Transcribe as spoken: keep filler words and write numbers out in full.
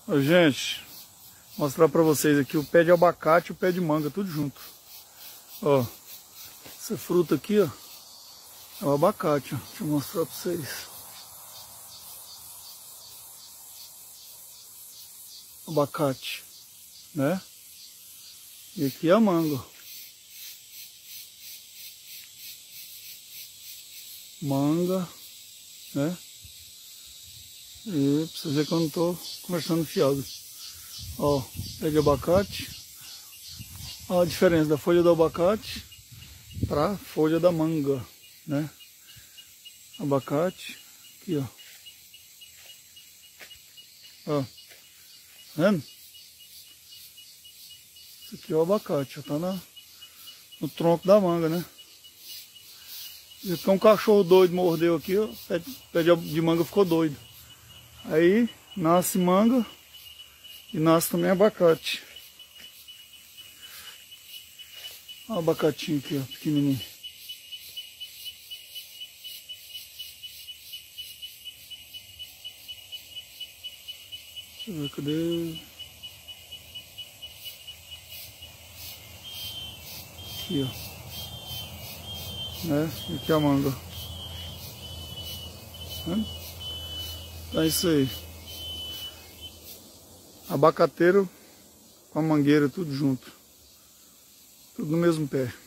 Ô, gente, mostrar pra vocês aqui o pé de abacate e o pé de manga, tudo junto. Ó, essa fruta aqui, ó, é o abacate, ó. Deixa eu mostrar pra vocês. Abacate, né? E aqui é a manga. Manga, né? E pra vocês verem que eu não tô conversando fiado. Ó, pé de abacate. Ó a diferença da folha do abacate para folha da manga, né? Abacate, aqui, ó. Ó, tá vendo? Isso aqui é o abacate, ó, tá na, no tronco da manga, né? E aqui um cachorro doido mordeu aqui, ó, pé, pé de manga ficou doido. Aí nasce manga e nasce também abacate. Olha o abacatinho aqui, ó, pequenininho. Deixa eu ver, cadê? Aqui, ó. Né? E aqui a manga. Né? Então é isso aí. Abacateiro com a mangueira, tudo junto. Tudo no mesmo pé.